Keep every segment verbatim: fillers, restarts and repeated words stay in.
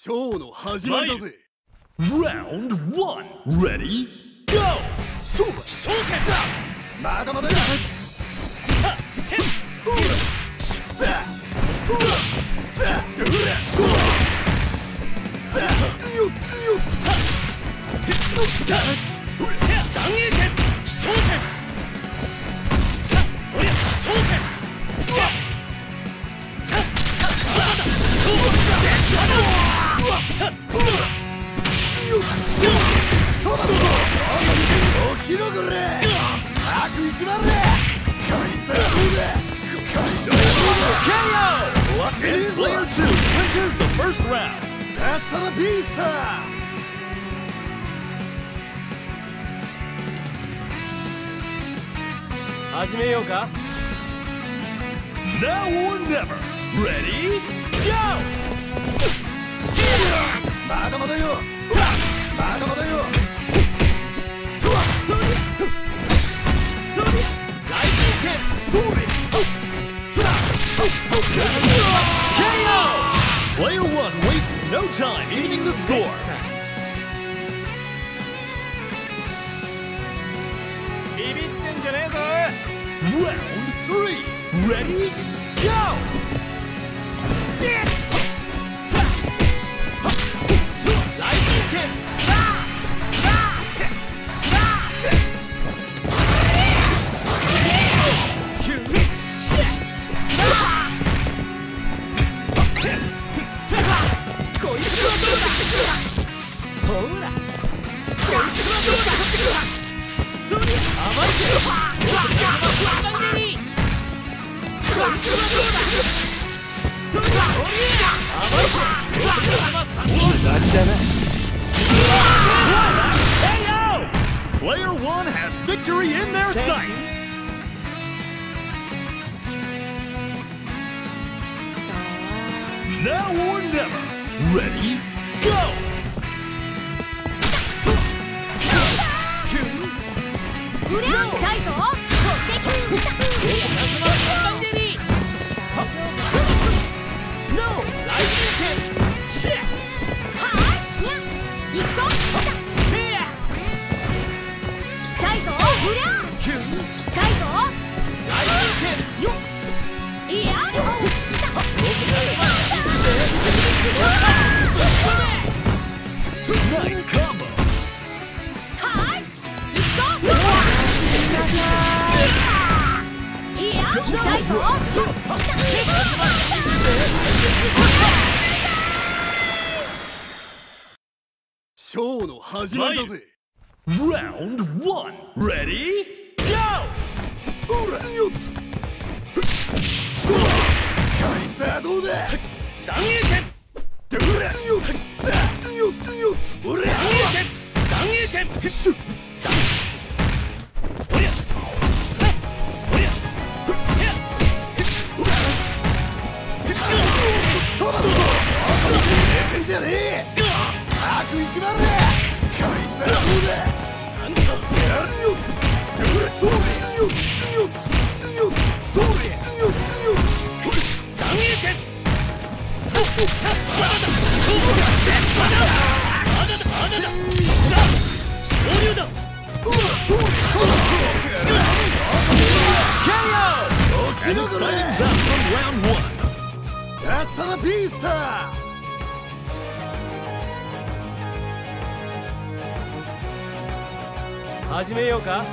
今日の始まりだぜ。 Round one. Ready? Go! 勝負昇格まだまだや。 さあ、せんうらしだうらだうらそうだよっよっさあ、てっさあ、せや残影剣昇剣たおりゃ昇剣せやたたまだ昇剣さあそうだろ起きろこれ悪意しまれこいつはどうだケーオー! And player two wins the first round. ラストのビースター始めようか。 Now or never. Ready? Go! まだまだよまだまだよそりゃそりゃ大事件そうめケーオー! Player one wastes no time evening the score. ビビってんじゃねえぞ。 Round three. Ready? Go! Player one has victory in their sights. Now or never. Ready? Go! 裏を痛いぞ。 Nice combo. Show の始まりだぜ。 Round one. Ready? Go! うらよっそうこいつはどうだ残影剣うらよっよっよっ俺残影剣残影剣シュッ残おりゃおりゃせやそうだろ寝てんじゃねえ悪意しまれこいつはどうだなんとやるようらそうめよっよっよっそうめよっよっ残影剣まだだそうだまだまだだまだだ昇竜だ K O! An exciting bout from round one. ラストのビースター始めようか。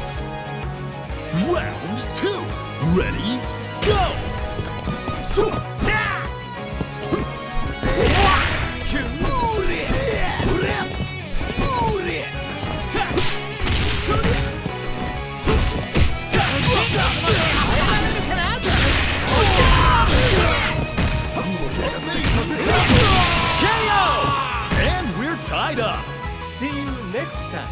Round two. Ready? Go! So, K O! And we're tied up. See you next time.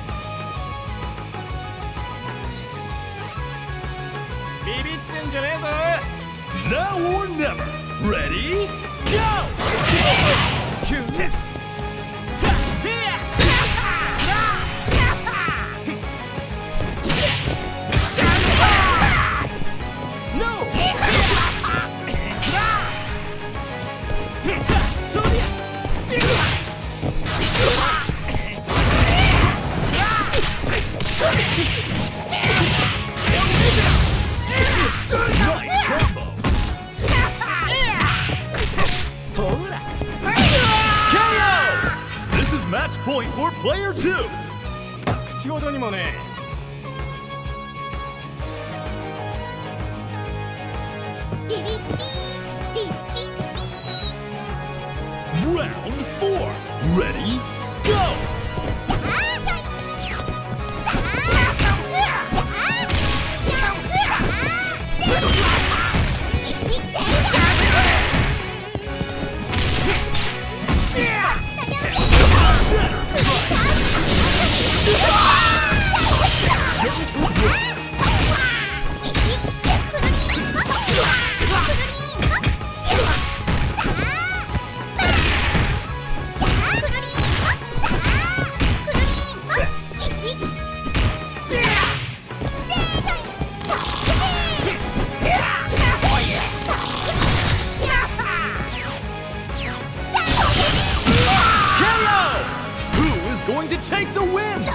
ビビってんじゃねえぞ。 Now or never. Ready? Go! No! オ! This is match point for player two. 口ほどにもね。 ビビッピービッビッピー Round four. Ready? Go! Going to take the win!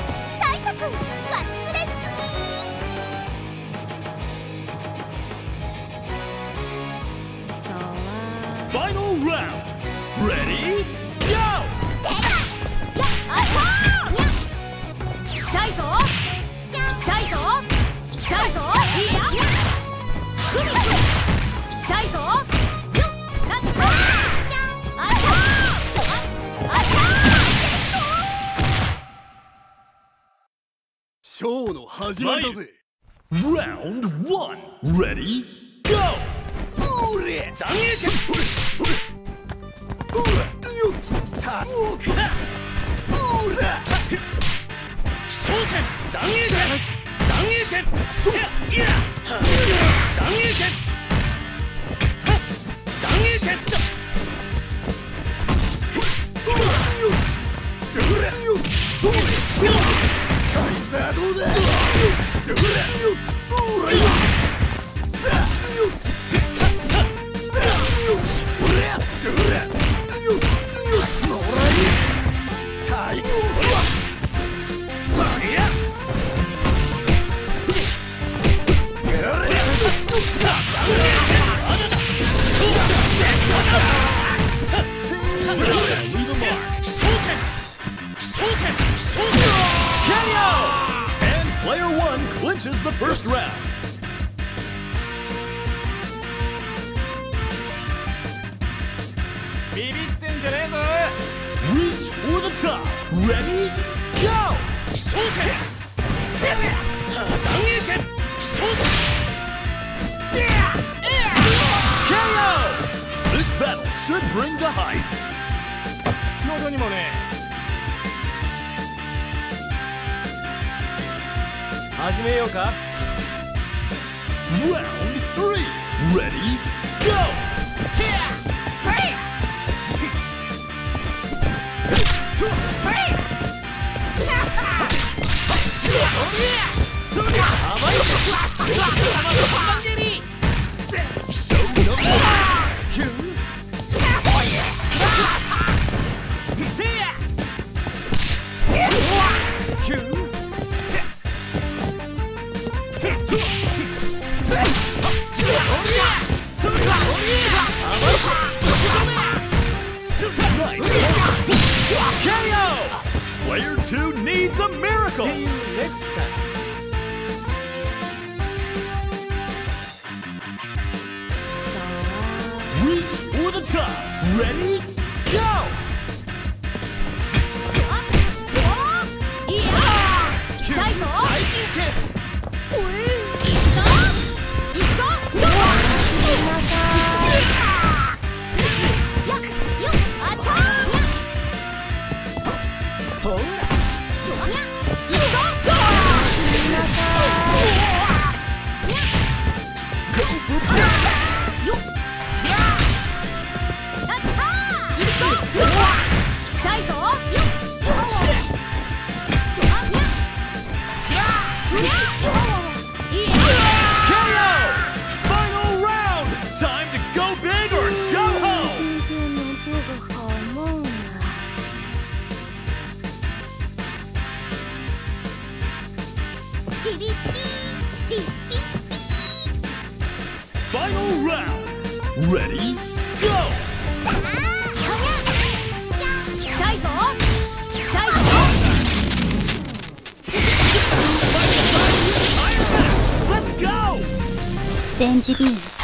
Final round! Ready? Go! ショーの始まりだぜ。 Round one. Ready? Go! おれ残影剣おらよったおおら昇天残影剣残影剣せいや残影剣残影剣おらよおらよそれカイザーどうだおらよおらよだよさだよおらおらよよそらよ太陽さややれさあ残影剣あなたそうださあブラウンリードモア昇天昇天昇天 K O! And player one clinches the first round. ビビってんじゃねえぞ Reach for the top. Ready? Go! 昇天残影剣昇天 K O! This battle should bring the hype. 口ほどにもね始めようか Round three. Ready? Go! ケーオ! Player two needs a miracle! See you next time. Reach for the top. Ready? Go! 大金剣 Final round. Ready? Go! チェンジビーム